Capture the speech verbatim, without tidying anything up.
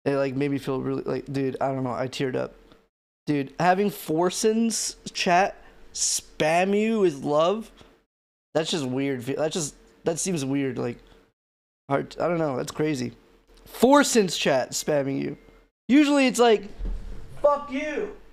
It like made me feel really like, dude, I don't know, I teared up. Dude, having Forson's chat spam you with love, that's just weird. That just that seems weird. Like, hard. I don't know. That's crazy. Forson's chat spamming you. Usually it's like, fuck you.